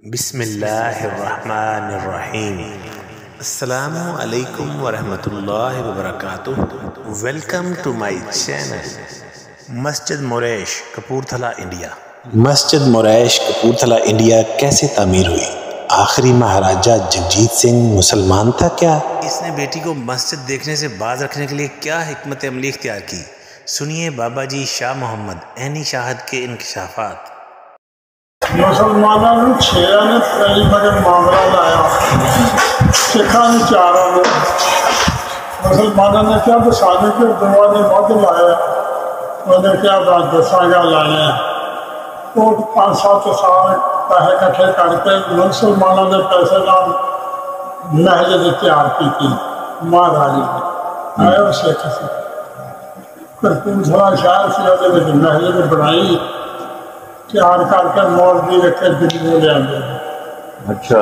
بسم اللہ الرحمن الرحیم۔ السلام علیکم ورحمۃ اللہ وبرکاتہ۔ Welcome to my channel. مسجد موریش کپورتھلا انڈیا۔ مسجد موریش کپورتھلا انڈیا کیسے تعمیر ہوئی؟ آخری مہاراجہ جگجیت سنگھ مسلمان تھا کیا؟ اس نے بیٹی کو مسجد دیکھنے سے باز رکھنے کے لیے کیا حکمت عملی اختیار کی؟ سنیے بابا جی شاہ محمد عینی شاہد کے انکشافات۔ مسلمانوں نے 6 نے پہلی بڑے معاملہ لایا، سکھاں نے 4 نے، مسلمانوں نے کیا بسانے کے دعا نے مد لایا، انہیں کیا بات دساں گا لانے وہ 5-7 سال پیسے کٹھے کر کے مسلمانوں نے پیسے نام مسجد تیار کی تھی مہاراجی نے آئے سکھ سے کپورتھلا شہر سے مسجد بنائی تیار کر کے مولوی رکھے دلی لے آتے۔ اچھا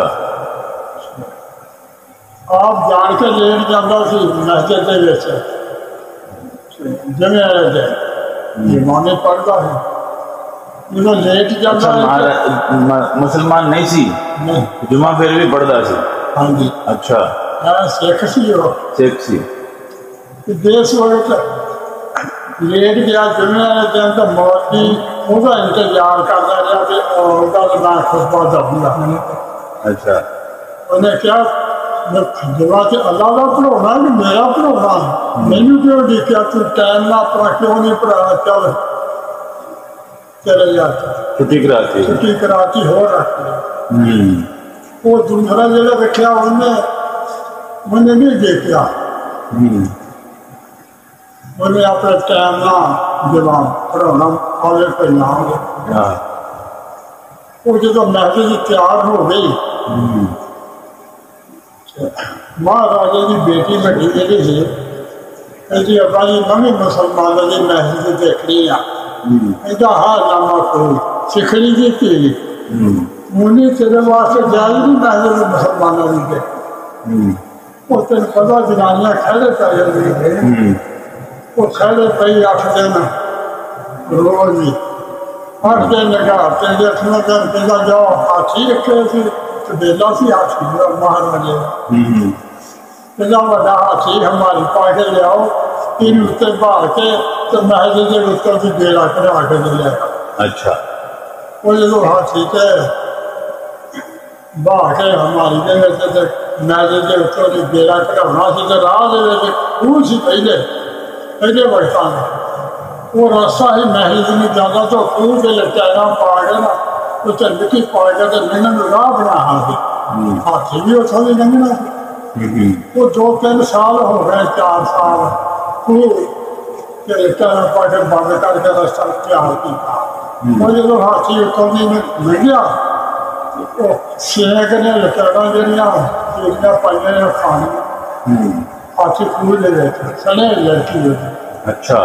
آپ جان کے لیٹ جاتا سی مسجد کے وچ جمعے والے دن جمعے پڑھتا ہے انہوں لیٹ جاتا ہے۔ مسلمان نہیں سی جمعہ پھر بھی پڑھتا سی؟ ہاں جی۔ اچھا سکھ سی وہ سکھ سی دیس وقت لیٹ گیا جمعے والے دن تو مولوی وہ انتظار کرتا رہا کہ میں خطبہ دوں۔ اچھا انہیں کیا جمعہ کہ اللہ کا پڑھانا کہ میرا پڑھانا مینو کیوں دیکھا تو ٹائم نہ پڑھا کیوں نہیں پڑھانا چل چلے جاتا چھٹی کراتی ہو رکھتی۔ وہ دوسرا جگہ رکھا انہیں نہیں دیکھا، انہیں اپنے ٹائم نہ جواب پڑھانا آگے کوئی نہ ہو۔ وہ جب مسجد تیار ہو گئی مہاراجا کی بیٹی بڑی میری سی جی ابا جی میں مسلمانوں کی مسجد دیکھنی آ ہر نامہ کوئی سکھڑی کی تھی منی تیرے واسطے جائے نہیں مسجد مسلمانوں کی دیکھ وہ تین پتا جنانیاں کھڑے پہ وہ کھڑے پہ 8 دن روز ہی 8 دن لگا پہلے 8 دن پہلا جاؤ ہاتھی رکھے سی بیلا سی ہاتھی مہاراجے پہلا بڑا ہاتھی ہماری پا کے لیاؤ تین اتنے بہا کے تو مسجد کے اتر بھی بیڑا کرا کے لے آیا۔ اچھا وہ جب ہاتھی کے بہا کے ہماری مسجد کے اتر بھی بیڑا کرانا سی تو راہ دے وہ سی پہلے وقتوں میں وہ راستہ ہی محل نہیں جاتا تو خوہ کے لٹیرا پا کے نا اتنے مٹی پا کے تو لنگن راہ بنا ہاتھی بھی اتوں بھی لنگنا وہ 2-3 سال ہو گئے 4 سال خوہ کے لٹیرا پا کے بند کر کے راستہ تیار کیا۔ وہ جب ہاتھی اتوں بھی لنگیا سینک نے لٹیرا جہاں پائیاں نے کھانے ہاتھی خوہ لے گئے تھے سنے لڑکی ہوئی۔ اچھا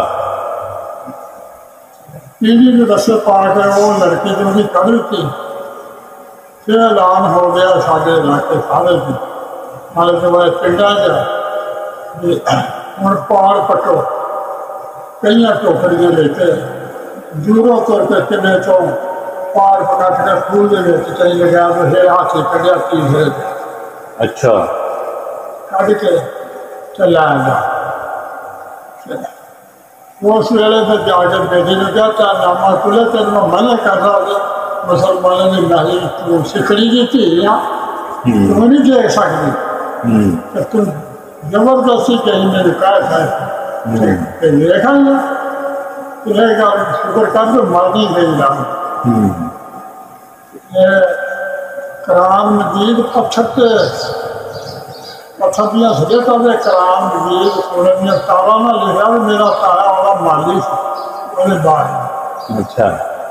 پیڑھی کے رسے پا کے وہ لڑکی جو بھی کھڑی تھی پھر اعلان ہو گیا سارے علاقے سارے کی ہمارے کے بارے پنڈا جا ہوں پہاڑ پٹو کئی ٹوکریاں لے کے دوروں تر کے قلعے تو پہاڑ پکٹ کے پھول دے کہیں لگا تو پھر ہاتھی کٹیا تیسرے۔ اچھا کٹ کے چلا گیا اس ویلے پہ جا کے بیٹی نے کہا کیا نامہ کھلے تین میں منع کر رہا کہ مسلمانوں نے محل سکھڑی کی تھی تم نہیں دیکھ سکتی کہ تم زبردستی کہیں میرے کہا تھا کہ دیکھا گا گا شکر کر تو مر نہیں گئی رہا۔ قرآن مجید پتھر دیا سجے کرتے قرآن مجید سونے دیا تارا نہ لکھا بھی میرا تارا والا مالی سے باہر۔ اچھا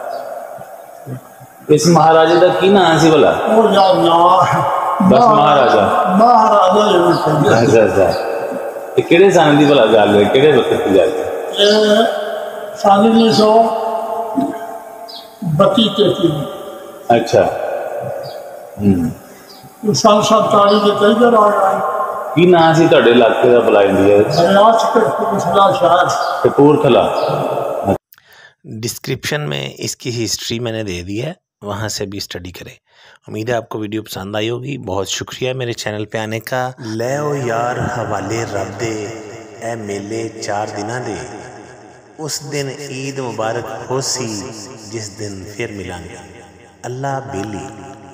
اس مہاراجے کا کی نام سی بلا؟ وہ یاد نام بس مہاراجا اچھا اچھا یہ کہڑے سال کی بلا گل ہے کہڑے وقت کی گل ہے؟ یہ سن 1932-33۔ اچھا سن 47 کے کئی دیر آ گئے۔ کی نام سی تہاڈے علاقے کا بلا انڈیا؟ کپورتھلا شہر کپورتھلا۔ ڈسکرپشن میں اس کی ہسٹری میں نے دے دی ہے، وہاں سے بھی اسٹڈی کرے۔ امید ہے آپ کو ویڈیو پسند آئی ہوگی۔ بہت شکریہ میرے چینل پہ آنے کا۔ لے او یار حوالے رب دے، اے میلے 4 دناں دے، اس دن عید مبارک ہو سی جس دن پھر ملیں گے۔ اللہ بیلی۔